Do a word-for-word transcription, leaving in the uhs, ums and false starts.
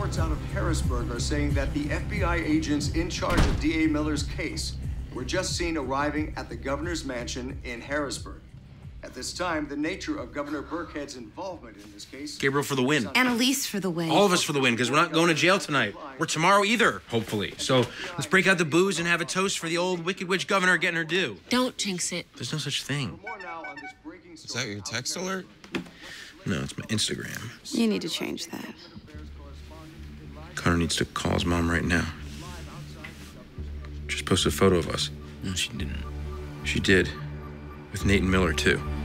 reports out of Harrisburg are saying that the F B I agents in charge of D A Miller's case were just seen arriving at the governor's mansion in Harrisburg. At this time, the nature of Governor Burkhead's involvement in this case... Gabriel for the win. Annalise for the win. All of us for the win, because we're not going to jail tonight. Or tomorrow either, hopefully. So let's break out the booze and have a toast for the old Wicked Witch governor getting her due. Don't jinx it. There's no such thing. Is that your text alert? No, it's my Instagram. You need to change that. Connor needs to call his mom right now. Just posted a photo of us. No, she didn't. She did. With Nate and Miller, too.